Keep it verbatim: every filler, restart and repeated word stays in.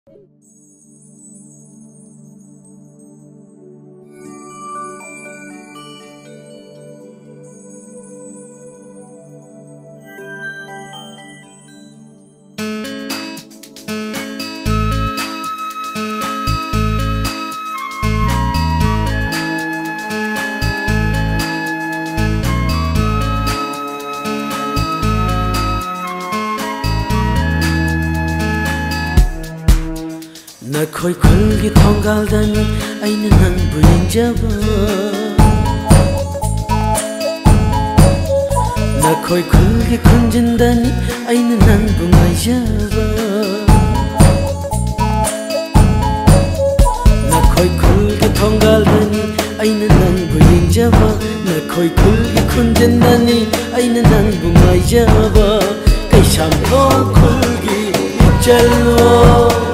Nakhoi khulgi thongaldan aina nangbu yenjaba Nakhoi khulgi khunjindan aina nangbu ngaijaba Nakhoi khulgi thongaldan aina nangbu yenjaba Nakhoi khulgi khunjindan aina nangbu ngaijaba Kaisam lo khulgi chalwa